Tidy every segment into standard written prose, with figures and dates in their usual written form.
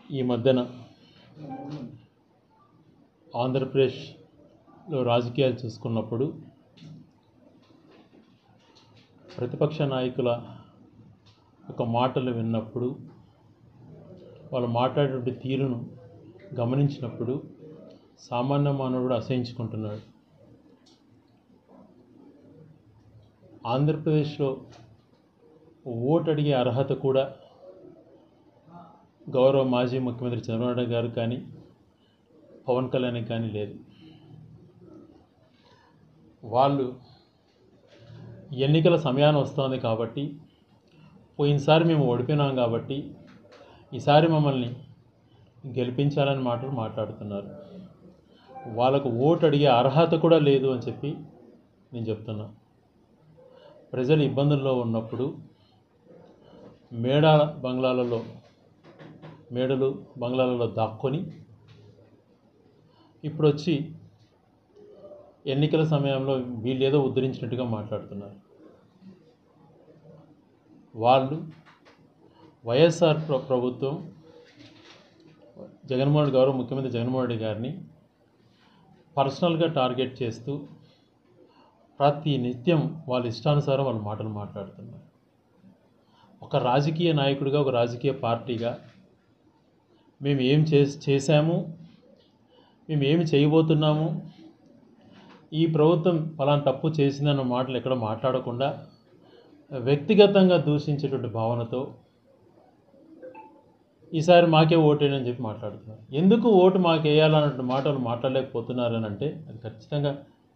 ఈ మధ్యన ఆంధ్రప్రదేశ్లో రాజకీయాలు చూసుకున్నప్పుడు ప్రతిపక్ష నాయకుల ఒక మాటలు విన్నప్పుడు వాళ్ళు మాట్లాడేటువంటి తీరును గమనించినప్పుడు సామాన్య మానవుడు అసహించుకుంటున్నాడు. ఆంధ్రప్రదేశ్లో ఓటు అడిగే అర్హత కూడా గౌరవ మాజీ ముఖ్యమంత్రి చంద్రబాబు నాయుడు గారు కానీ పవన్ కళ్యాణ్ కానీ లేదు. వాళ్ళు ఎన్నికల సమయాన్ని వస్తుంది కాబట్టి, పోయినసారి మేము ఓడిపోయినాం కాబట్టి ఈసారి మమ్మల్ని గెలిపించాలని మాటలు మాట్లాడుతున్నారు. వాళ్ళకు ఓటు అడిగే అర్హత కూడా లేదు అని చెప్పి నేను చెప్తున్నా. ప్రజలు ఇబ్బందుల్లో ఉన్నప్పుడు మేడలు బంగ్లాలలో దాక్కొని ఇప్పుడు వచ్చి ఎన్నికల సమయంలో వీళ్ళేదో ఉద్ధరించినట్టుగా మాట్లాడుతున్నారు. వాళ్ళు వైఎస్ఆర్ ప్రభుత్వం గౌరవ ముఖ్యమంత్రి జగన్మోహన్ రెడ్డి గారిని పర్సనల్గా టార్గెట్ చేస్తూ ప్రతి నిత్యం వాళ్ళ ఇష్టానుసారం వాళ్ళ మాటలు మాట్లాడుతున్నారు. ఒక రాజకీయ నాయకుడిగా, ఒక రాజకీయ పార్టీగా మేము ఏం చేశాము, మేము ఏమి చేయబోతున్నాము, ఈ ప్రభుత్వం ఫలానా తప్పు చేసిందన్న మాటలు ఎక్కడ మాట్లాడకుండా వ్యక్తిగతంగా దూషించేటువంటి భావనతో ఈసారి మాకే ఓటేనని చెప్పి మాట్లాడుతున్నారు. ఎందుకు ఓటు మాకు వేయాలన్నటువంటి మాటలు మాట్లాడలేకపోతున్నారని అంటే అది ఖచ్చితంగా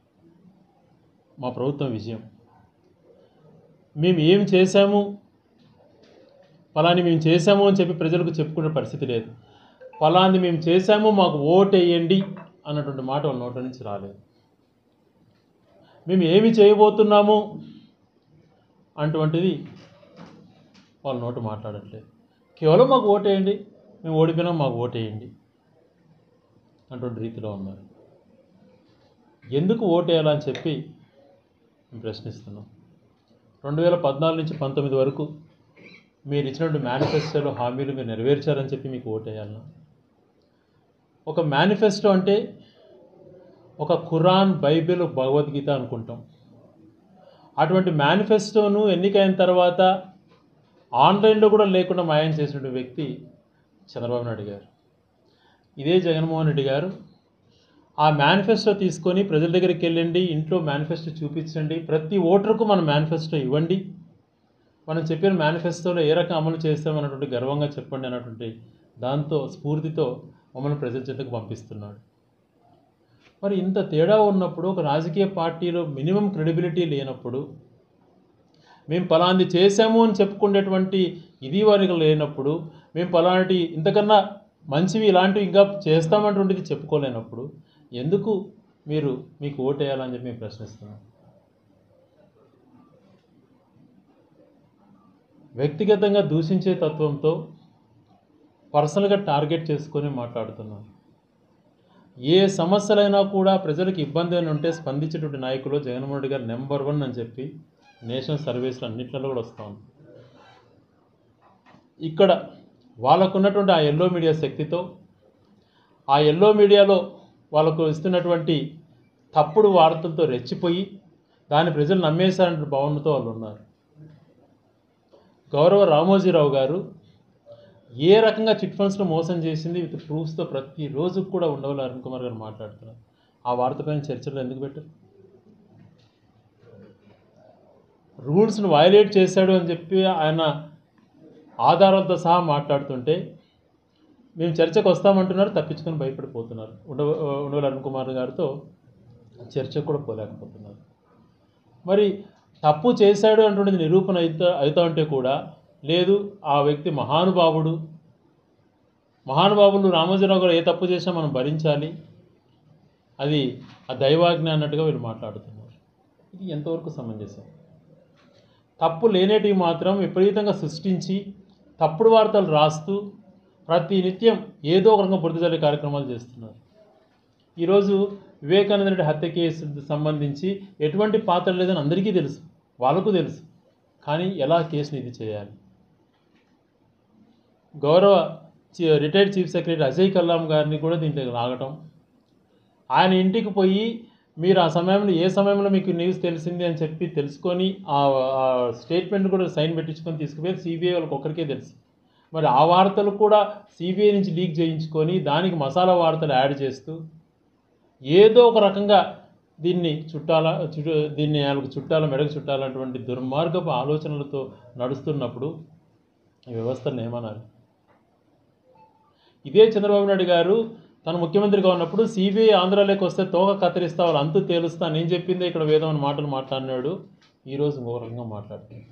మా ప్రభుత్వం విజయం. మేము ఏం చేశాము, ఫలాని మేము చేశాము అని చెప్పి ప్రజలకు చెప్పుకునే పరిస్థితి లేదు. ఫలాని మేము చేశాము, మాకు ఓటు వేయండి అన్నటువంటి మాట వాళ్ళ నోట నుంచి రాలేదు. మేము ఏమి చేయబోతున్నాము అటువంటిది వాళ్ళ నోట మాట్లాడట్లేదు. కేవలం మాకు ఓటు వేయండి, మేము ఓడిపోయినాం, మాకు ఓటు వేయండి అటువంటి రీతిలో ఉన్నారు. ఎందుకు ఓటు వేయాలని చెప్పి మేము ప్రశ్నిస్తున్నాం. 2014 నుంచి 19 వరకు మీరు ఇచ్చినటువంటి మేనిఫెస్టోలో హామీలు మీరు నెరవేర్చారని చెప్పి మీకు ఓటు వేయాలన్నా? ఒక మేనిఫెస్టో అంటే ఒక ఖురాన్, బైబిల్, భగవద్గీత అనుకుంటాం. అటువంటి మేనిఫెస్టోను ఎన్నికైన తర్వాత ఆన్లైన్లో కూడా లేకుండా మాయం చేసినటువంటి వ్యక్తి చంద్రబాబు నాయుడు గారు. ఇదే జగన్మోహన్ రెడ్డి గారు ఆ మేనిఫెస్టో తీసుకొని ప్రజల దగ్గరికి వెళ్ళండి, ఇంట్లో మేనిఫెస్టో చూపించండి, ప్రతి ఓటరుకు మన మేనిఫెస్టో ఇవ్వండి, మనం చెప్పిన మేనిఫెస్టోలో ఏ రకం అమలు చేస్తామన్నటువంటి గర్వంగా చెప్పండి అన్నటువంటి దాంతో స్ఫూర్తితో మమ్మల్ని ప్రజల చెంతకు పంపిస్తున్నాడు. మరి ఇంత తేడా ఉన్నప్పుడు, ఒక రాజకీయ పార్టీలో మినిమం క్రెడిబిలిటీ లేనప్పుడు, మేము ఫలాంది చేశాము అని చెప్పుకునేటువంటి ఇది వారికి లేనప్పుడు, మేము ఫలాంటి ఇంతకన్నా మంచివి ఇలాంటివి ఇంకా చేస్తామన్నటువంటిది చెప్పుకోలేనప్పుడు ఎందుకు మీకు ఓటు వేయాలని చెప్పి మేము ప్రశ్నిస్తున్నాం. వ్యక్తిగతంగా దూషించే తత్వంతో పర్సనల్గా టార్గెట్ చేసుకొని మాట్లాడుతున్నాం. ఏ సమస్యలైనా కూడా ప్రజలకు ఇబ్బంది అని ఉంటే స్పందించేటువంటి నాయకులు జగన్మోహన్ రెడ్డి గారు నెంబర్ 1 అని చెప్పి నేషనల్ సర్వీస్లు అన్నింటిలో కూడా వస్తాం. ఇక్కడ వాళ్ళకున్నటువంటి ఆ ఎల్లో మీడియా శక్తితో, ఆ ఎల్లో మీడియాలో వాళ్ళకు ఇస్తున్నటువంటి తప్పుడు వార్తలతో రెచ్చిపోయి దాన్ని ప్రజలు నమ్మేశారనే భావనతో వాళ్ళు ఉన్నారు. గౌరవ రామోజీరావు గారు ఏ రకంగా చిట్ ఫండ్స్లో మోసం చేసింది విత్ ప్రూఫ్స్తో ప్రతిరోజు కూడా ఉండవల్లి అరుణ్ కుమార్ గారు మాట్లాడుతున్నారు. ఆ వార్తపైన చర్చలు ఎందుకు పెట్టారు? రూల్స్ను వయలేట్ చేశాడు అని చెప్పి ఆయన ఆధారాలతో సహా మాట్లాడుతుంటే మేము చర్చకు వస్తామంటున్నారు, తప్పించుకొని భయపడిపోతున్నారు. ఉండవల్లి అరుణ్ కుమార్ గారితో చర్చకు కూడా పోలేకపోతున్నారు. మరి తప్పు చేశాడు అంటున్నది నిరూపణ అవుతా ఉంటే కూడా లేదు, ఆ వ్యక్తి మహానుభావులు రామోజీరావు గారు ఏ తప్పు చేసినా మనం భరించాలి, అది ఆ దైవాజ్ఞ అన్నట్టుగా వీళ్ళు మాట్లాడుతున్నారు. ఇది ఎంతవరకు సమంజసం? తప్పు లేనేటివి మాత్రం విపరీతంగా సృష్టించి తప్పుడు వార్తలు రాస్తూ ప్రతి నిత్యం ఏదో ఒక రకంగా బురద జల్లే కార్యక్రమాలు చేస్తున్నారు. ఈరోజు వివేకానంద రెడ్డి హత్య కేసు సంబంధించి ఎటువంటి పాత్ర లేదని అందరికీ తెలుసు, వాళ్ళకు తెలుసు. కానీ ఎలా కేసుని ఇది చేయాలి? గౌరవ retired chief secretary Ajay Kallam గారిని కూడా దీంట్లో లాగటం, ఆయన ఇంటికి పోయి మీరు ఆ సమయంలో ఏ సమయంలో మీకు న్యూస్ తెలిసింది అని చెప్పి తెలుసుకొని ఆ స్టేట్మెంట్ కూడా సైన్ పెట్టించుకొని తీసుకుపోయి సిబిఐ వాళ్ళకి ఒక్కరికే తెలుసు. మరి ఆ వార్తలు కూడా సిబిఐ నుంచి లీక్ చేయించుకొని దానికి మసాలా వార్తలు యాడ్ చేస్తూ ఏదో ఒక రకంగా దీన్ని దీన్ని వాళ్ళకి మెడకు చుట్టాలన్నటువంటి దుర్మార్గపు ఆలోచనలతో నడుస్తున్నప్పుడు ఈ వ్యవస్థను ఏమన్నారు? ఇదే చంద్రబాబు నాయుడు గారు తను ముఖ్యమంత్రిగా ఉన్నప్పుడు సిబిఐ ఆంధ్రాలోకి వస్తే తోక కత్తిరిస్తా, వాళ్ళు అంతు తేలుస్తా, నేను చెప్పిందే ఇక్కడ వేదం అని మాటలు మాట్లాడినాడు. ఈరోజు ఇంకో రకంగా మాట్లాడుతున్నాడు.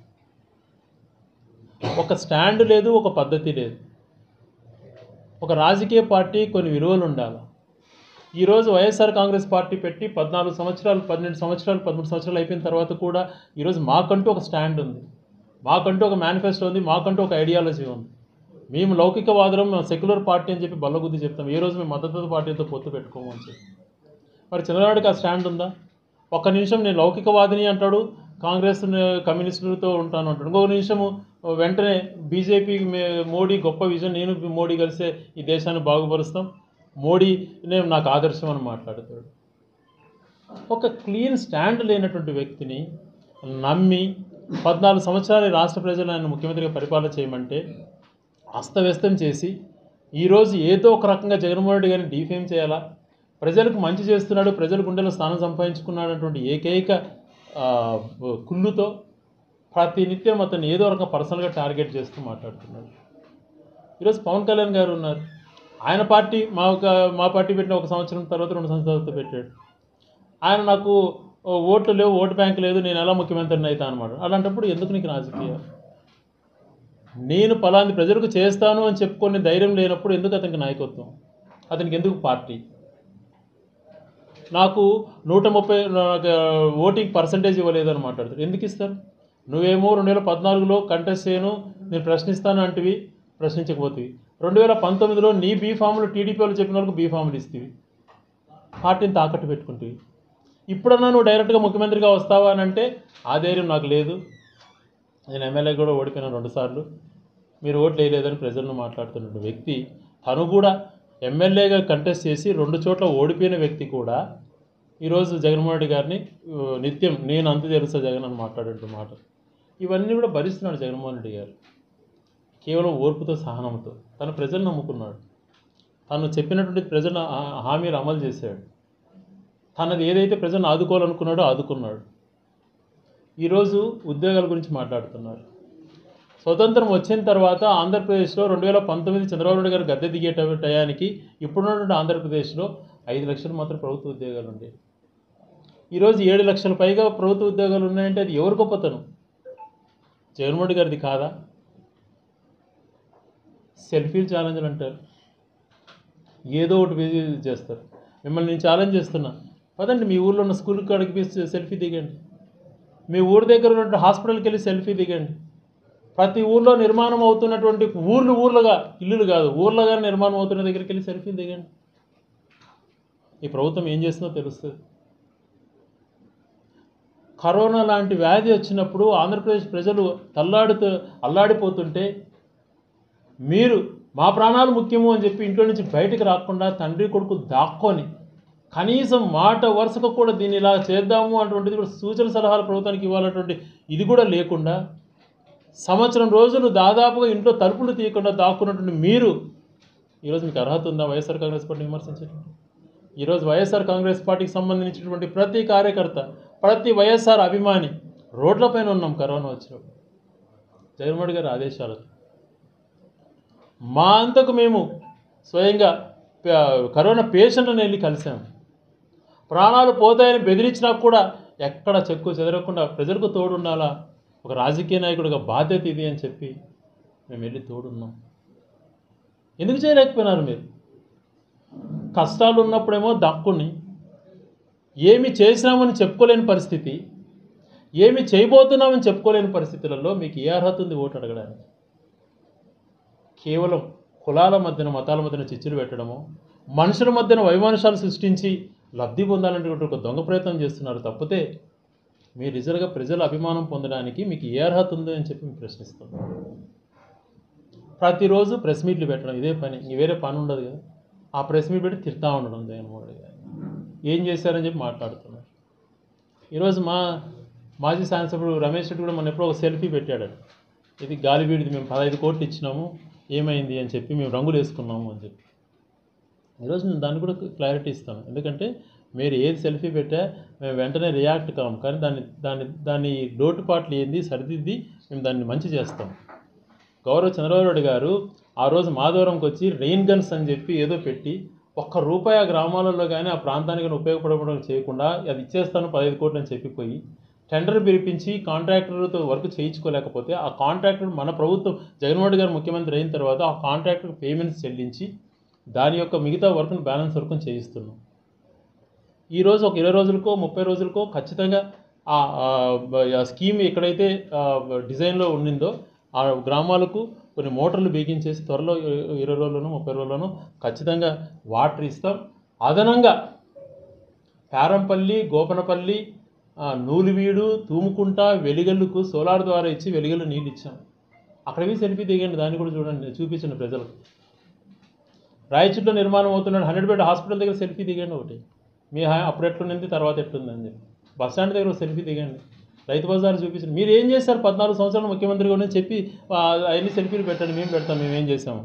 ఒక స్టాండ్ లేదు, ఒక పద్ధతి లేదు. ఒక రాజకీయ పార్టీ కొన్ని విలువలు ఉండాలి. ఈరోజు వైఎస్ఆర్ కాంగ్రెస్ పార్టీ పెట్టి 14 సంవత్సరాలు 12 సంవత్సరాలు 13 సంవత్సరాలు అయిపోయిన తర్వాత కూడా ఈరోజు మాకంటూ ఒక స్టాండ్ ఉంది, మాకంటూ ఒక మేనిఫెస్టో ఉంది, మాకంటూ ఒక ఐడియాలజీ ఉంది. మేము లౌకికవాదులం, మేము సెక్యులర్ పార్టీ అని చెప్పి బల్లగుద్ది చెప్తాం. ఏ రోజు మేము మద్దతు పార్టీతో పొత్తు పెట్టుకోము అని చెప్పి. మరి చంద్రబాబుకి ఆ స్టాండ్ ఉందా? ఒక్క నిమిషం నేను లౌకికవాదిని అంటాడు, కాంగ్రెస్ కమ్యూనిస్టులతో ఉంటాను అంటాడు. ఇంకొక నిమిషము వెంటనే బీజేపీ మోడీ గొప్ప విజన్, నేను మోడీ కలిసే ఈ దేశాన్ని బాగుపరుస్తాం, మోడీ నేను నాకు ఆదర్శం అని మాట్లాడతాడు. ఒక క్లీన్ స్టాండ్ లేనటువంటి వ్యక్తిని నమ్మి 14 సంవత్సరాలు రాష్ట్ర ప్రజలు ఆయన ముఖ్యమంత్రిగా పరిపాలన చేయమంటే అస్తవ్యస్తం చేసి ఈరోజు ఏదో ఒక రకంగా జగన్మోహన్ రెడ్డి గారిని డిఫేమ్ చేయాలా, ప్రజలకు మంచి చేస్తున్నాడు, ప్రజల గుండెలో స్థానం సంపాదించుకున్నాడు అన్నటువంటి ఏకైక కుళ్ళుతో ప్రతి నిత్యం అతన్ని ఏదో రకంగా పర్సనల్గా టార్గెట్ చేస్తూ మాట్లాడుతున్నాడు. ఈరోజు పవన్ కళ్యాణ్ గారు ఉన్నారు, ఆయన పార్టీ మా పార్టీ పెట్టిన 1 సంవత్సరం తర్వాత 2 సంవత్సరాల తర్వాత పెట్టాడు. ఆయన నాకు ఓట్లు లేవు, ఓటు బ్యాంక్ లేదు, నేను ఎలా ముఖ్యమంత్రిని అవుతా అనమాట. అలాంటప్పుడు ఎందుకు నీకు రాజకీయాలు? నేను పలాంది ప్రజలకు చేస్తాను అని చెప్పుకొని ధైర్యం లేనప్పుడు ఎందుకు అతనికి నాయకత్వం? అతనికి ఎందుకు పార్టీ? నాకు 130 ఓటింగ్ పర్సంటేజ్ ఇవ్వలేదని మాట్లాడతారు. ఎందుకు ఇస్తారు? నువ్వేమో 2014లో కంటెస్ట్ చేయను, నేను ప్రశ్నిస్తాను అంటివి, ప్రశ్నించకపోతేవి. 2019లో నీ బీఫామ్లు టీడీపీ వాళ్ళు చెప్పిన వాళ్ళకు బీఫామ్లు ఇస్తేవి, పార్టీని తాకట్టు పెట్టుకుంటేవి. ఇప్పుడన్నా నువ్వు డైరెక్ట్గా ముఖ్యమంత్రిగా వస్తావా అని అంటే ఆ ధైర్యం నాకు లేదు, నేను ఎమ్మెల్యే కూడా ఓడిపోయినా 2 సార్లు, మీరు ఓట్లు వేయలేదని ప్రజలను మాట్లాడుతున్న వ్యక్తి, తను కూడా ఎమ్మెల్యేగా కంటెస్ట్ చేసి 2 చోట్ల ఓడిపోయిన వ్యక్తి కూడా ఈరోజు జగన్మోహన్ రెడ్డి గారిని నిత్యం నేను అంత తెలుసా జగన్ అని మాట్లాడే మాట, ఇవన్నీ కూడా భరిస్తున్నాడు జగన్మోహన్ రెడ్డి గారు. కేవలం ఓర్పుతో, సహనంతో తను ప్రజలు నమ్ముకున్నాడు, తను చెప్పినటువంటి ప్రజల హామీలు అమలు చేశాడు, తనది ఏదైతే ప్రజలను ఆదుకోవాలనుకున్నాడో ఆదుకున్నాడు. ఈరోజు ఉద్యోగాల గురించి మాట్లాడుతున్నారు. స్వతంత్రం వచ్చిన తర్వాత ఆంధ్రప్రదేశ్లో 2019 చంద్రబాబు నాయుడు గారు గద్దె దిగే టయానికి ఇప్పుడున్నటువంటి ఆంధ్రప్రదేశ్లో 5 లక్షలు మాత్రం ప్రభుత్వ ఉద్యోగాలు ఉండేవి. ఈరోజు 7 లక్షల పైగా ప్రభుత్వ ఉద్యోగాలు ఉన్నాయంటే అది ఎవరి గొప్పతనం? జగన్మోహన్ రెడ్డి గారిది కాదా? సెల్ఫీలు ఛాలెంజ్లు అంటారు, ఏదో ఒకటి బిజీ చేస్తారు. మిమ్మల్ని నేను ఛాలెంజ్ చేస్తున్నా, పదండి మీ ఊళ్ళో ఉన్న స్కూల్ కాడికి సెల్ఫీ దిగండి, మీ ఊరి దగ్గర ఉన్న హాస్పిటల్కి వెళ్ళి సెల్ఫీ దిగండి. ప్రతి ఊళ్ళో నిర్మాణం అవుతున్నటువంటి ఊర్లుగా, ఇల్లులు కాదు ఊర్లుగా నిర్మాణం అవుతున్న దగ్గరికి వెళ్ళి సెల్ఫీ దిగండి. ఈ ప్రభుత్వం ఏం చేస్తుందో తెలుస్తుంది. కరోనా లాంటి వ్యాధి వచ్చినప్పుడు ఆంధ్రప్రదేశ్ ప్రజలు అల్లాడిపోతుంటే మీరు మా ప్రాణాలు ముఖ్యము అని చెప్పి ఇంట్లో నుంచి బయటకు రాకుండా తండ్రి కొడుకు దాక్కొని కనీసం మాట వరుసకు కూడా దీన్ని ఇలా చేద్దాము అటువంటిది కూడా సూచన సలహాలు ప్రభుత్వానికి ఇవ్వాలన్నటువంటి ఇది కూడా లేకుండా సంవత్సరం రోజులు దాదాపుగా ఇంట్లో తలుపులు తీయకుండా దాక్కున్నటువంటి మీరు ఈరోజు మీకు అర్హత ఉందా వైఎస్ఆర్ కాంగ్రెస్ పార్టీని విమర్శించేటువంటి? ఈరోజు వైఎస్ఆర్ కాంగ్రెస్ పార్టీకి సంబంధించినటువంటి ప్రతి కార్యకర్త, ప్రతి వైఎస్ఆర్ అభిమాని రోడ్లపైన ఉన్నాం కరోనా వచ్చినప్పుడు జగన్మోహన్ రెడ్డి గారి ఆదేశాలతో. మా అంతకు మేము స్వయంగా కరోనా పేషెంట్లను వెళ్ళి కలిసాము. ప్రాణాలు పోతాయని బెదిరించినా కూడా ఎక్కడ చెక్కు చెదరకుండా ప్రజలకు తోడుండాలా, ఒక రాజకీయ నాయకుడిగా బాధ్యత ఇది అని చెప్పి మేము వెళ్ళి తోడున్నాం. ఎందుకు చేయలేకపోయినారు మీరు? కష్టాలు ఉన్నప్పుడేమో దక్కుని ఏమి చేసినామని చెప్పుకోలేని పరిస్థితి, ఏమి చేయబోతున్నామని చెప్పుకోలేని పరిస్థితులలో మీకు ఏ అర్హత ఉంది ఓటు అడగడానికి? కేవలం కులాల మధ్యన, మతాల మధ్యన చిచ్చులు పెట్టడము, మనుషుల మధ్యన వైమానుషాలు సృష్టించి లబ్ధి పొందాలనేటువంటి ఒక దొంగ ప్రయత్నం చేస్తున్నారు తప్పితే మీరు రిజల్ట్గా ప్రజల అభిమానం పొందడానికి మీకు ఏ అర్హత ఉందో అని చెప్పి మేము ప్రశ్నిస్తాం. ప్రతిరోజు ప్రెస్ మీట్లు పెట్టడం ఇదే పని, ఇంక వేరే పని ఉండదు కదా. ఆ ప్రెస్ మీట్ పెట్టి తిడతా ఉండడం జగన్మోహన్ రెడ్డి గారు ఏం చేశారని చెప్పి మాట్లాడుతున్నారు. ఈరోజు మాజీ శాసనసభ్యుడు రమేష్ రెడ్డి కూడా మన ఎప్పుడో ఒక సెల్ఫీ పెట్టాడు. ఇది గాలివీడిది, మేము 15 కోట్లు ఇచ్చినాము, ఏమైంది అని చెప్పి, మేము రంగులు వేసుకున్నాము అని చెప్పి. ఈరోజు నేను దాన్ని కూడా క్లారిటీ ఇస్తాను. ఎందుకంటే మీరు ఏది సెల్ఫీ పెట్టా మేము వెంటనే రియాక్ట్ కాము, కానీ దాని లోటుపాట్లు ఏంది సరిదిద్ది మేము దాన్ని మంచి చేస్తాం. గౌరవ చంద్రబాబు నాయుడు గారు ఆ రోజు మాధవరంకి వచ్చి రెయిన్ గన్స్ అని చెప్పి ఏదో పెట్టి ₹1 ఆ గ్రామాలలో కానీ ఆ ప్రాంతానికి ఉపయోగపడడం చేయకుండా అది ఇచ్చేస్తాను 15 కోట్లు అని చెప్పిపోయి టెండర్ పిలిపించి కాంట్రాక్టర్తో వర్క్ చేయించుకోలేకపోతే ఆ కాంట్రాక్టర్ మన ప్రభుత్వం జగన్మోహన్ రెడ్డి గారు ముఖ్యమంత్రి అయిన తర్వాత ఆ కాంట్రాక్టర్ పేమెంట్స్ చెల్లించి దాని యొక్క మిగతా వర్క్ను బ్యాలెన్స్ వర్క్ను చేయిస్తున్నాం. ఈరోజు ఒక 20 రోజులకో 30 రోజులకో ఖచ్చితంగా ఆ స్కీమ్ ఎక్కడైతే డిజైన్లో ఉండిందో ఆ గ్రామాలకు కొన్ని మోటార్లు బిగించేసి త్వరలో 20 రోజుల్లోనూ 30 రోజుల్లోనూ ఖచ్చితంగా వాటర్ ఇస్తాం. అదనంగా పేరంపల్లి, గోపనపల్లి, నూలువీడు, తూముకుంట, వెలిగల్లుకు సోలార్ ద్వారా ఇచ్చి వెలిగల్లు నీళ్ళు ఇచ్చాం. అక్కడవి సెల్ఫీ దిగండి, దాన్ని కూడా చూడండి, చూపించండి ప్రజలకు. రాయచూట్లో నిర్మాణం అవుతున్నాడు 100 బెడ్ హాస్పిటల్ దగ్గర సెల్ఫీ దిగండి ఒకటి, మీ అప్పుడు ఎట్లుంది తర్వాత ఎట్లుందని చెప్పి. బస్ స్టాండ్ దగ్గర సెల్ఫీ దిగండి, రైతు బజార్ చూపించండి. మీరు ఏం చేశారు 14 సంవత్సరాలు ముఖ్యమంత్రిగా అని చెప్పి అవన్నీ సెల్ఫీలు పెట్టండి, మేము పెడతాం, మేము ఏం చేసాము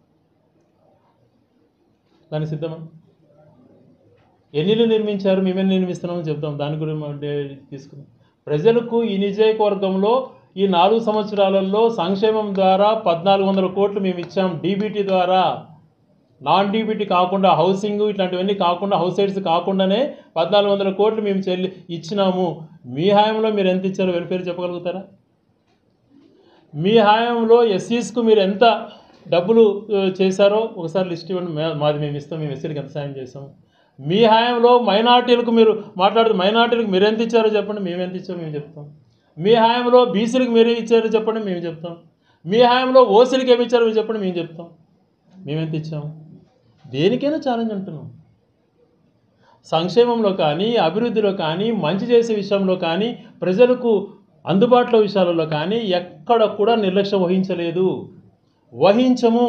దానికి సిద్ధమా? ఎన్నిళ్ళు నిర్మించారు, మేమేం నిర్మిస్తున్నామని చెప్తాం, దాని గురించి తీసుకుందాం. ప్రజలకు ఈ నియోజకవర్గంలో ఈ 4 సంవత్సరాలలో సంక్షేమం ద్వారా 1400 కోట్లు మేము ఇచ్చాం. డీబీటీ ద్వారా, నాన్ డీబీటీ కాకుండా, హౌసింగ్ ఇట్లాంటివన్నీ కాకుండా, హౌస్ సైడ్స్ కాకుండానే 1400 కోట్లు మేము ఇచ్చినాము. మీ హయాంలో మీరు ఎంత ఇచ్చారో వెల్ఫేర్ చెప్పగలుగుతారా? మీ హయాంలో ఎస్సీస్కు మీరు ఎంత డబ్బులు చేశారో ఒకసారి లిస్ట్ ఇవ్వండి. మాది మేము ఇస్తాం, మేము ఎస్సీలకు ఎంత సాయం చేస్తాము. మీ హయాంలో మైనార్టీలకు మీరు మాట్లాడుతూ మైనార్టీలకు మీరు ఎంత ఇచ్చారో చెప్పండి, మేము ఎంత ఇచ్చామో మేము చెప్తాం. మీ హయాంలో బీసీలకు మీరు ఇచ్చారో చెప్పండి, మేము చెప్తాం. మీ హయాంలో ఓసీలకు ఏమి ఇచ్చారో మీరు చెప్పండి, మేము చెప్తాం. మేమెంత ఇచ్చాము? దేనికైనా ఛాలెంజ్ అంటున్నాం. సంక్షేమంలో కానీ, అభివృద్ధిలో కానీ, మంచి చేసే విషయంలో కానీ, ప్రజలకు అందుబాటులో విషయాలలో కానీ ఎక్కడ కూడా నిర్లక్ష్యం వహించలేదు, వహించము.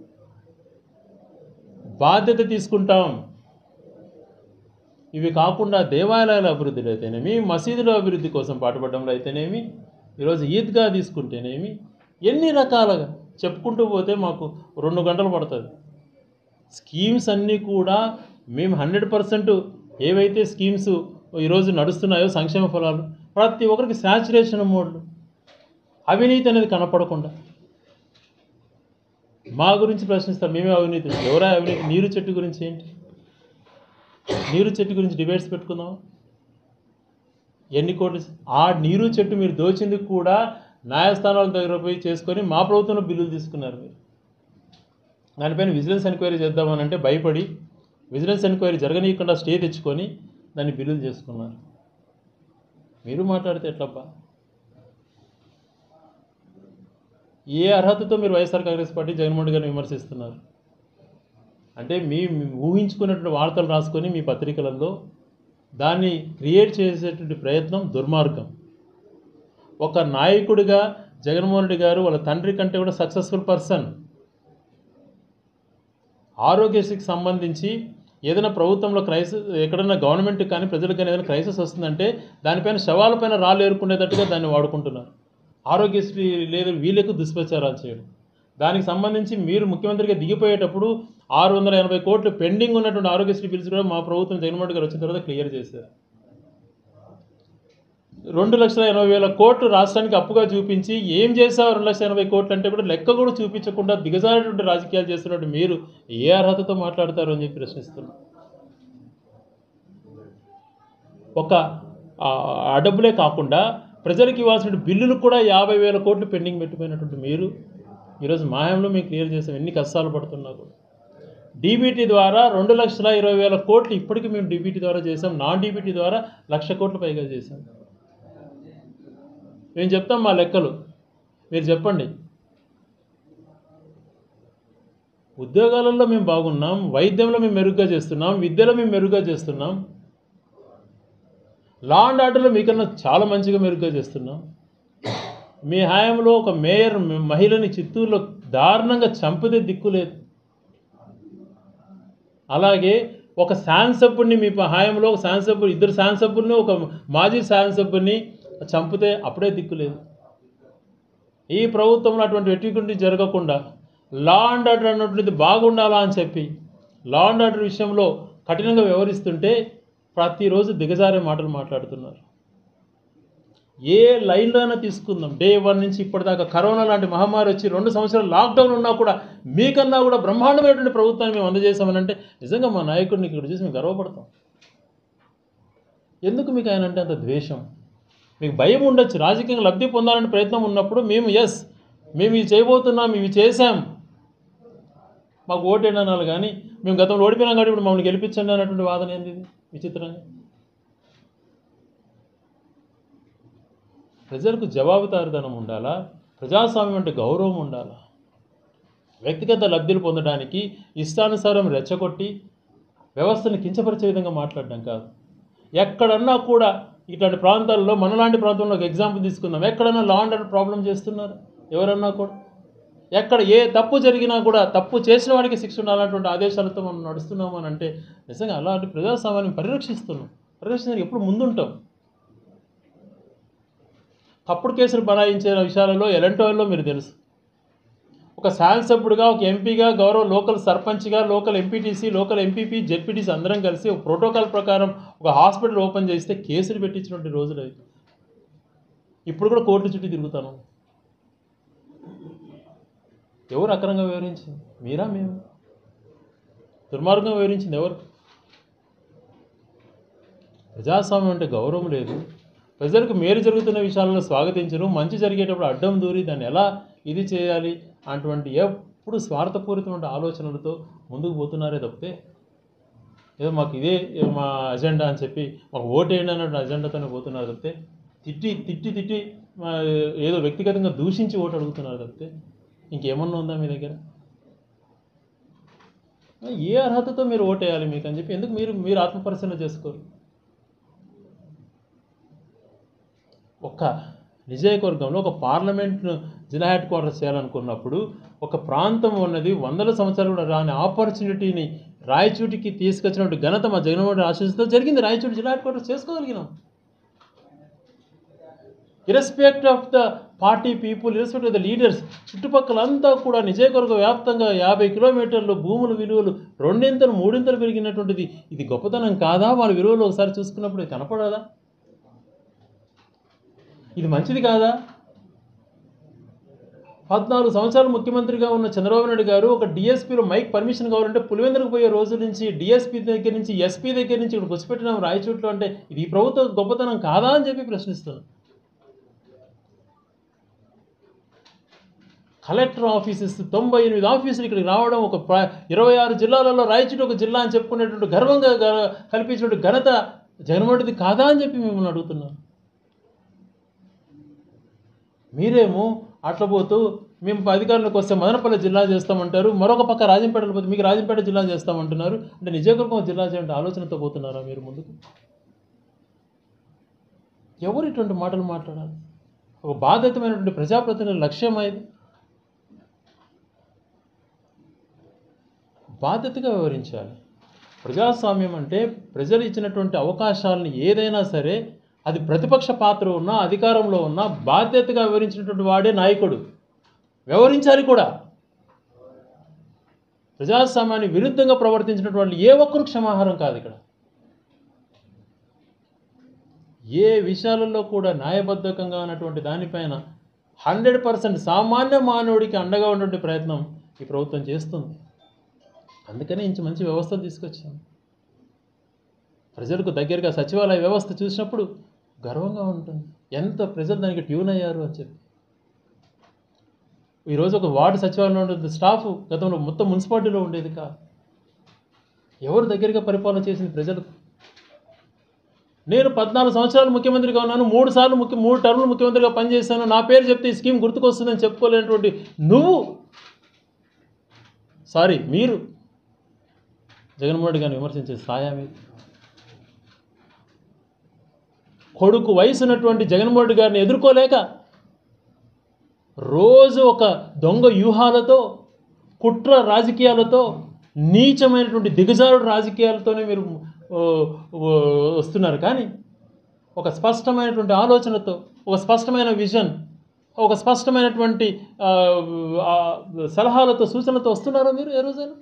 బాధ్యత తీసుకుంటాం. ఇవి కాకుండా దేవాలయాల అభివృద్ధిలో అయితేనేమి, మసీదుల అభివృద్ధి కోసం పాటుపడడంలో అయితేనేమి, ఈరోజు ఈద్గా తీసుకుంటేనేమి, ఎన్ని రకాలుగా చెప్పుకుంటూ పోతే మాకు 2 గంటలు పడుతుంది. స్కీమ్స్ అన్నీ కూడా మేము 100% ఏవైతే స్కీమ్స్ ఈరోజు నడుస్తున్నాయో సంక్షేమ ఫలాలు ప్రతి ఒక్కరికి శాచురేషన్ మోడ్లు, అవినీతి అనేది కనపడకుండా మా గురించి ప్రశ్నిస్తారు. మేమే అవినీతి, ఎవరా అవినీతి? నీరు చెట్టు గురించి ఏంటి? నీరు చెట్టు గురించి డిబేట్స్ పెట్టుకుందాం. ఎన్ని కోట్లు ఆ నీరు చెట్టు మీరు దోచింది కూడా న్యాయస్థానాల దగ్గర పోయి చేసుకొని మా ప్రభుత్వంలో బిల్లులు తీసుకున్నారు. మీరు దానిపైన విజిలెన్స్ ఎంక్వైరీ చేద్దామని అంటే భయపడి విజిలెన్స్ ఎంక్వైరీ జరగనీయకుండా స్టే తెచ్చుకొని దాన్ని బిల్లులు చేసుకున్నారు. మీరు మాట్లాడితే ఎట్లబ్బా? ఏ అర్హతతో మీరు వైఎస్ఆర్ కాంగ్రెస్ పార్టీ జగన్మోహన్ గారిని విమర్శిస్తున్నారు? అంటే మీ ఊహించుకున్నటువంటి వార్తలు రాసుకొని మీ పత్రికలలో దాన్ని క్రియేట్ చేసేటువంటి ప్రయత్నం దుర్మార్గం. ఒక నాయకుడిగా జగన్మోహన్ రెడ్డి గారు వాళ్ళ తండ్రి కంటే కూడా సక్సెస్ఫుల్ పర్సన్. ఆరోగ్యశ్రీకి సంబంధించి ఏదైనా ప్రభుత్వంలో క్రైసిస్, ఎక్కడైనా గవర్నమెంట్ కానీ ప్రజలకు కానీ ఏదైనా క్రైసిస్ వస్తుందంటే దానిపైన శవాలపైన రాళ్ళు ఏరుకునేటట్టుగా దాన్ని వాడుకుంటున్నారు. ఆరోగ్యశ్రీ లేదు వీళ్ళకు దుష్ప్రచారాలు చేయడం. దానికి సంబంధించి మీరు ముఖ్యమంత్రిగా దిగిపోయేటప్పుడు 680 కోట్లు పెండింగ్ ఉన్నటువంటి ఆరోగ్యశ్రీ బిల్స్ కూడా మా ప్రభుత్వం జగన్మోహన్ గారు వచ్చిన తర్వాత క్లియర్ చేశారు. 2,80,000 కోట్లు రాష్ట్రానికి అప్పుగా చూపించి ఏం చేశావు 2,80,000 కోట్లు అంటే కూడా లెక్క కూడా చూపించకుండా దిగజారేటువంటి రాజకీయాలు చేస్తున్నట్టు మీరు ఏ అర్హతతో మాట్లాడతారు అని చెప్పి ప్రశ్నిస్తున్నారు. ఒక ఆ డబ్బులే కాకుండా ప్రజలకు ఇవ్వాల్సిన బిల్లులు కూడా 50,000 కోట్లు పెండింగ్ పెట్టిపోయినటువంటి మీరు ఈరోజు మాయంలో మేము క్లియర్ చేసాం. ఎన్ని కష్టాలు పడుతున్నా కూడా డీబీటీ ద్వారా 2,20,000 కోట్లు ఇప్పటికీ మేము డీబీటీ ద్వారా చేసాం. నాన్ డీబీటీ ద్వారా 1,00,000 కోట్లు పైగా చేసాం. మేము చెప్తాం మా లెక్కలు, మీరు చెప్పండి. ఉద్యోగాలలో మేము బాగున్నాం, వైద్యంలో మేము మెరుగ్గా చేస్తున్నాం, విద్యలో మేము మెరుగ్గా చేస్తున్నాం, లా అండ్ ఆర్డర్లో మీకన్నా చాలా మంచిగా మెరుగ్గా చేస్తున్నాం. మీ హయాంలో ఒక మేయర్ మహిళని చిత్తూరులో దారుణంగా చంపితే దిక్కులేదు. అలాగే ఒక శాసనసభ్యుడిని మీ హయాంలో ఒక శాసనసభ్యుడు, ఇద్దరు శాసనసభ్యుల్ని, ఒక మాజీ శాసనసభ్యుడిని చంపితే అప్పుడే దిక్కులేదు. ఈ ప్రభుత్వంలో అటువంటి వెటికుండి జరగకుండా లా అండ్ ఆర్డర్ అన్నటువంటిది బాగుండాలా అని చెప్పి లా అండ్ ఆర్డర్ విషయంలో కఠినంగా వ్యవహరిస్తుంటే ప్రతిరోజు దిగజారే మాటలు మాట్లాడుతున్నారు. ఏ లైన్లో అయినా తీసుకుందాం, డే 1 నుంచి ఇప్పటిదాకా కరోనా లాంటి మహమ్మారి వచ్చి 2 సంవత్సరాలు లాక్డౌన్ ఉన్నా కూడా మీకన్నా కూడా బ్రహ్మాండమైనటువంటి ప్రభుత్వాన్ని మేము అందజేసామని అంటే నిజంగా మా నాయకుడిని ఇక్కడ చూసి మేము గర్వపడతాం. ఎందుకు మీకు ఆయన అంటే అంత ద్వేషం? మీకు భయం ఉండొచ్చు, రాజకీయంగా లబ్ధి పొందాలని ప్రయత్నం ఉన్నప్పుడు మేము మేము ఇవి చేయబోతున్నాం, ఇవి చేశాం, మాకు ఓటేయండి అనాలి. కానీ మేము గతంలో ఓడిపోయినాం కాబట్టి ఇప్పుడు మమ్మల్ని గెలిపించండి అన్నటువంటి వాదన ఏంది? ఇది విచిత్రంగా. ప్రజలకు జవాబుదారీతనం ఉండాలా? ప్రజాస్వామ్యం అంటే గౌరవం ఉండాలా? వ్యక్తిగత లబ్ధులు పొందడానికి ఇష్టానుసారం రెచ్చగొట్టి వ్యవస్థను కించపరిచే విధంగా మాట్లాడడం కాదు. ఎక్కడన్నా కూడా ఇట్లాంటి ప్రాంతాల్లో, మనలాంటి ప్రాంతంలో ఒక ఎగ్జాంపుల్ తీసుకుందాం, ఎక్కడన్నా లా అండ్ ఆర్డర్ ప్రాబ్లం చేస్తున్నారు ఎవరన్నా కూడా? ఎక్కడ ఏ తప్పు జరిగినా కూడా తప్పు చేసిన వాడికి శిక్ష ఉండాలన్నటువంటి ఆదేశాలతో మనం నడుస్తున్నాము అని అంటే నిజంగా అలాంటి ప్రజాస్వామ్యాన్ని పరిరక్షించడానికి ఎప్పుడు ముందుంటాం. తప్పుడు కేసులు బనాయించే విషయాలలో ఎలాంటి వాళ్ళలో మీరు తెలుసు. ఒక శాసనసభ్యుడిగా, ఒక ఎంపీగా, గౌరవ లోకల్ సర్పంచ్గా, local MPTC, local MPP, ZPTC అందరం కలిసి ఒక ప్రోటోకాల్ ప్రకారం ఒక హాస్పిటల్ ఓపెన్ చేస్తే కేసులు పెట్టించినటువంటి రోజులు అవి. ఇప్పుడు కూడా కోర్టు చుట్టూ తిరుగుతాను. ఎవరు అక్రమంగా వివరించింది? మీరా మేము? దుర్మార్గంగా వివరించింది ఎవరు? ప్రజాస్వామ్యం అంటే గౌరవం లేదు. ప్రజలకు మేలు జరుగుతున్న విషయాలను స్వాగతించరు, మంచి జరిగేటప్పుడు అడ్డం దూరి దాన్ని ఎలా ఇది చేయాలి అటువంటి ఎప్పుడు స్వార్థపూరితమైన ఆలోచనలతో ముందుకు పోతున్నారే తప్పితే ఏదో మాకు ఇదే మా అజెండా అని చెప్పి మాకు ఓటేయండి అన్నట్టు అజెండాతోనే పోతున్నారు తప్పితే తిట్టి ఏదో వ్యక్తిగతంగా దూషించి ఓటు అడుగుతున్నారు తప్పితే ఇంకేమన్నా ఉందా మీ దగ్గర? ఏ అర్హతతో మీరు ఓటేయాలి మీకు అని చెప్పి ఎందుకు మీరు ఆత్మపరిశీలన చేసుకోరు? ఒక నియోజకవర్గంలో ఒక పార్లమెంట్ను జిల్లా హెడ్ క్వార్టర్స్ చేయాలనుకున్నప్పుడు ఒక ప్రాంతం ఉన్నది 100 సంవత్సరాలు కూడా రాని ఆపర్చునిటీని రాయచూటికి తీసుకొచ్చినటువంటి ఘనత మా జగన్మోహన్ రెడ్డి ఆశీస్సుతో జరిగింది. రాయచూటి జిల్లా హెడ్ క్వార్టర్స్ చేసుకోగలిగినాం. Irrespective of the party people, irrespective of the leaders, చుట్టుపక్కలంతా కూడా నియోజకవర్గ వ్యాప్తంగా 50 కిలోమీటర్లు భూముల విలువలు 2 3 పెరిగినటువంటిది. ఇది గొప్పతనం కాదా? వాళ్ళ విలువలు ఒకసారి చూసుకున్నప్పుడు కనపడదా? ఇది మంచిది కాదా? 14 సంవత్సరాలు ముఖ్యమంత్రిగా ఉన్న చంద్రబాబు నాయుడు గారు ఒక డిఎస్పీలో మైక్ పర్మిషన్ కావాలంటే పులివెందులకు పోయే రోజు నుంచి డిఎస్పీ దగ్గర నుంచి ఎస్పీ దగ్గర నుంచి ఇక్కడ కూర్చిపెట్టినాం రాయచూట్లో. అంటే ఇది ఈ ప్రభుత్వ గొప్పతనం కాదా అని చెప్పి ప్రశ్నిస్తున్నాను. కలెక్టర్ ఆఫీసెస్ 98 ఆఫీసులు ఇక్కడికి రావడం, ఒక 26 జిల్లాలలో రాయచూటి ఒక జిల్లా అని చెప్పుకునేటువంటి గర్వంగా కల్పించినటువంటి ఘనత జగన్మోహన్ రెడ్డి కాదా అని చెప్పి మిమ్మల్ని అడుగుతున్నాను. మీరేమో అట్లా పోతూ మేము అధికారంలోకి వస్తే మదనపల్లి జిల్లా చేస్తామంటారు, మరొక పక్క రాజంపేటలో పోతే మీకు రాజంపేట జిల్లా చేస్తామంటున్నారు. అంటే నియోజకవర్గం జిల్లా చేయాలంటే ఆలోచనతో పోతున్నారా మీరు ముందుకు? ఎవరు ఇటువంటి మాటలు మాట్లాడాలి? ఒక బాధ్యతమైనటువంటి ప్రజాప్రతినిధుల లక్ష్యం అది. బాధ్యతగా వివరించాలి. ప్రజాస్వామ్యం అంటే ప్రజలు ఇచ్చినటువంటి అవకాశాలను ఏదైనా సరే అది ప్రతిపక్ష పాత్ర ఉన్నా అధికారంలో ఉన్నా బాధ్యతగా వివరించినటువంటి వాడే నాయకుడు. వ్యవహరించాలి కూడా. ప్రజాస్వామ్యానికి విరుద్ధంగా ప్రవర్తించినటువంటి వాళ్ళు ఏ ఒక్కరు క్షమాహారం కాదు. ఇక్కడ ఏ విషయాలలో కూడా న్యాయబద్ధకంగా ఉన్నటువంటి దానిపైన 100% సామాన్య మానవుడికి అండగా ఉన్నటువంటి ప్రయత్నం ఈ ప్రభుత్వం చేస్తుంది. అందుకనే ఇంత మంచి వ్యవస్థ తీసుకొచ్చాము. ప్రజలకు దగ్గరగా సచివాలయ వ్యవస్థ చూసినప్పుడు గర్వంగా ఉంటుంది. ఎంత ప్రజలు దానికి ట్యూన్ అయ్యారు అని చెప్పి. ఈరోజు ఒక వార్డు సచివాలయంలో ఉండే స్టాఫ్ గతంలో మొత్తం మున్సిపాలిటీలో ఉండేది కాదు. ఎవరు దగ్గరగా పరిపాలన చేసింది ప్రజలకు? నేను 14 సంవత్సరాలు ముఖ్యమంత్రిగా ఉన్నాను, 3 టర్ములు ముఖ్యమంత్రిగా పనిచేశాను, నా పేరు చెప్తే ఈ స్కీమ్ గుర్తుకొస్తుందని చెప్పుకోలేనటువంటి మీరు జగన్మోహన్ రెడ్డి గారిని విమర్శించే స్థాయి మీద. కొడుకు వయసు ఉన్నటువంటి జగన్మోహన్ రెడ్డి గారిని ఎదుర్కోలేక రోజు ఒక దొంగ వ్యూహాలతో, కుట్ర రాజకీయాలతో, నీచమైనటువంటి దిగజారుడు రాజకీయాలతోనే మీరు వస్తున్నారు. కానీ ఒక స్పష్టమైనటువంటి ఆలోచనతో, ఒక స్పష్టమైన విజన్, ఒక స్పష్టమైనటువంటి సలహాలతో, సూచనలతో వస్తున్నారా మీరు ఏ రోజైనా?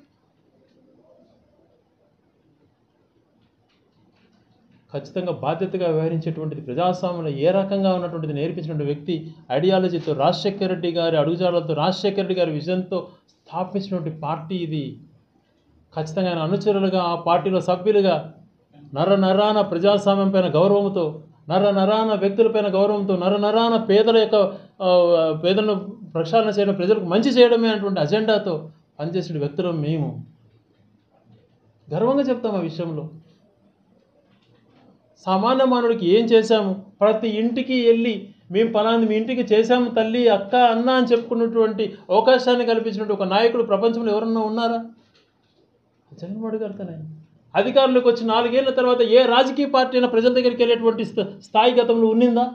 ఖచ్చితంగా బాధ్యతగా వ్యవహరించేటువంటిది, ప్రజాస్వామ్యంలో ఏ రకంగా ఉన్నటువంటిది నేర్పించినటువంటి వ్యక్తి, ఐడియాలజీతో, రాజశేఖర రెడ్డి గారి అడుగుజాడలతో, రాజశేఖర రెడ్డి గారి విజన్తో స్థాపించినటువంటి పార్టీ ఇది. ఖచ్చితంగా ఆయన అనుచరులుగా, ఆ పార్టీలో సభ్యులుగా నరాన ప్రజాస్వామ్యం పైన గౌరవంతో, నరాన వ్యక్తులపైన గౌరవంతో, నరాన పేదలను ప్రక్షాళన చేయడం, ప్రజలకు మంచి చేయడమే అనేటువంటి అజెండాతో పనిచేసిన వ్యక్తులు మేము. గర్వంగా చెప్తాం ఆ విషయంలో. సామాన్య మానవుడికి ఏం చేశాము, ప్రతి ఇంటికి వెళ్ళి మేము పలాంది మీ ఇంటికి చేశాము తల్లి, అక్క, అన్న అని చెప్పుకున్నటువంటి అవకాశాన్ని కల్పించినటువంటి ఒక నాయకుడు ప్రపంచంలో ఎవరన్నా ఉన్నారా? జగన్మోహన్ గారు తనే. అధికారంలోకి వచ్చి 4 ఏళ్ల తర్వాత ఏ రాజకీయ పార్టీ అయినా ప్రజల దగ్గరికి వెళ్ళేటువంటి స్థాయి గతంలో ఉన్నిందా?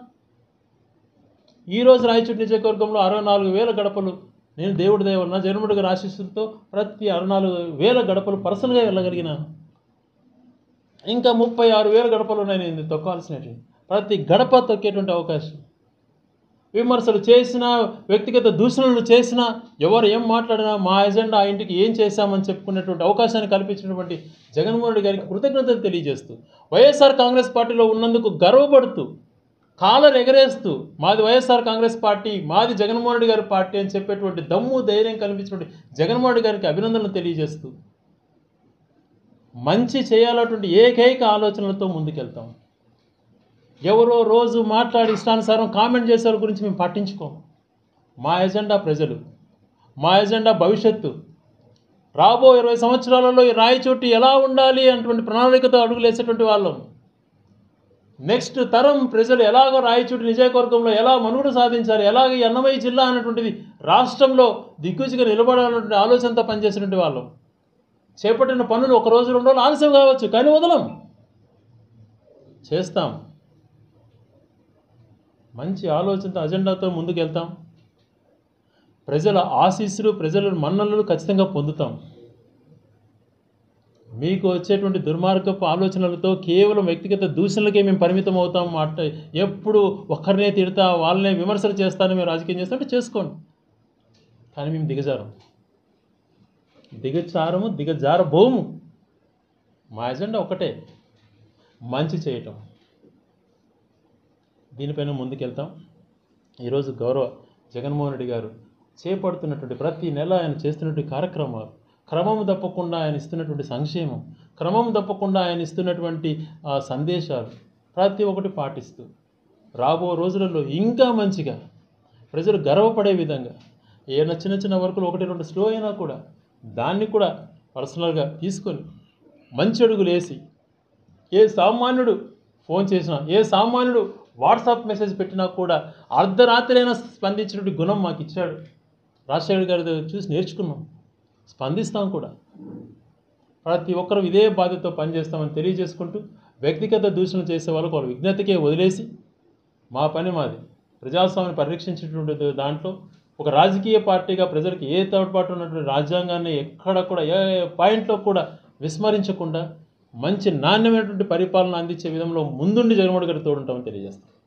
ఈరోజు రాయచోటి నియోజకవర్గంలో 64,000 గడపలు, నేను దేవుడి దయ వలన జగన్మోహన్ గారి ఆశీస్సులతో ప్రతి 64,000 గడపలు పర్సనల్గా వెళ్ళగలిగినాను. ఇంకా 36,000 గడపలు ఉన్నాయి నేను తొక్కాల్సినవి. ప్రతి గడప తొక్కేటువంటి అవకాశం. విమర్శలు చేసినా, వ్యక్తిగత దూషణలు చేసినా, ఎవరు ఏం మాట్లాడినా మా ఎజెండా ఆ ఇంటికి ఏం చేశామని చెప్పుకునేటువంటి అవకాశాన్ని కల్పించినటువంటి జగన్మోహన్ రెడ్డి గారికి కృతజ్ఞతలు తెలియజేస్తూ, వైఎస్ఆర్ కాంగ్రెస్ పార్టీలో ఉన్నందుకు గర్వపడుతూ, కాలర్ ఎగరేస్తూ, మాది వైఎస్ఆర్ కాంగ్రెస్ పార్టీ, మాది జగన్మోహన్ రెడ్డి గారి పార్టీ అని చెప్పేటువంటి దమ్ము, ధైర్యం కల్పించినటువంటి జగన్మోహన్ రెడ్డి గారికి అభినందనలు తెలియజేస్తూ, మంచి చేయాలన్నటువంటి ఏకైక ఆలోచనలతో ముందుకెళ్తాం. ఎవరో రోజు మాట్లాడి ఇష్టానుసారం కామెంట్ చేసే వాళ్ళ గురించి మేము పట్టించుకోము. మా ఎజెండా ప్రజలు, మా ఎజెండా భవిష్యత్తు. రాబో 20 సంవత్సరాలలో ఈ రాయచోటి ఎలా ఉండాలి అటువంటి ప్రణాళికతో అడుగులేసేటువంటి వాళ్ళం. నెక్స్ట్ తరం ప్రజలు ఎలాగో రాయచోటి నియోజకవర్గంలో ఎలా మనుగడ సాధించాలి, ఎలాగ ఈ అన్నమయ్య జిల్లా అనేటువంటిది రాష్ట్రంలో దిక్కుచిగా నిలబడాలన్నటువంటి ఆలోచనతో పనిచేసినటువంటి వాళ్ళం. చేపట్టిన పనులు 1 రోజు 2 రోజులు ఆలస్యం కావచ్చు, కానీ వదలం, చేస్తాం. మంచి ఆలోచనతో, అజెండాతో ముందుకెళ్తాం. ప్రజల ఆశీస్సులు, ప్రజల మన్ననలు ఖచ్చితంగా పొందుతాం. మీకు వచ్చేటువంటి దుర్మార్గపు ఆలోచనలతో కేవలం వ్యక్తిగత దూషణలకే మేము పరిమితం అవుతాం. ఎప్పుడు ఒక్కరినే తిడతా, వాళ్ళనే విమర్శలు చేస్తాను, మేము రాజకీయం చేస్తామంటే చేసుకోండి. కానీ మేము దిగజారబోము. మా ఎజెండా ఒకటే, మంచి చేయటం. దీనిపైన ముందుకెళ్తాం. ఈరోజు గౌరవ జగన్మోహన్ రెడ్డి గారు చేపడుతున్నటువంటి ప్రతి నెల ఆయన చేస్తున్నటువంటి కార్యక్రమాలు, క్రమం తప్పకుండా ఆయన ఇస్తున్నటువంటి సంక్షేమం, క్రమం తప్పకుండా ఆయన ఇస్తున్నటువంటి సందేశాలు ప్రతి ఒక్కటి పాటిస్తూ రాబో రోజులలో ఇంకా మంచిగా ప్రజలు గర్వపడే విధంగా, ఏదైనా చిన్న వర్కులు 1-2 స్లో అయినా కూడా దాన్ని కూడా పర్సనల్గా తీసుకొని మంచి అడుగులు వేసి, ఏ సామాన్యుడు ఫోన్ చేసినా, ఏ సామాన్యుడు వాట్సాప్ మెసేజ్ పెట్టినా కూడా అర్ధరాత్రి అయినా స్పందించినటువంటి గుణం మాకు ఇచ్చాడు. రాజశేఖర్ గారి చూసి నేర్చుకున్నాం, స్పందిస్తాం కూడా. ప్రతి ఒక్కరు ఇదే బాధ్యతతో పనిచేస్తామని తెలియజేసుకుంటూ, వ్యక్తిగత దూషణలు చేసే వాళ్ళకు వాళ్ళ విజ్ఞతకే వదిలేసి మా పని మాది ప్రజాస్వామ్యాన్ని పరిరక్షించేటువంటి దాంట్లో ఒక రాజకీయ పార్టీగా ప్రజలకు ఏ తోడ్పాటు ఉన్నటువంటి రాజ్యాంగాన్ని ఎక్కడ కూడా ఏ పాయింట్లో కూడా విస్మరించకుండా మంచి నాణ్యమైనటువంటి పరిపాలన అందించే విధంలో ముందుండి జగన్మోహన్ గారికి తోడుంటామని తెలియజేస్తాం.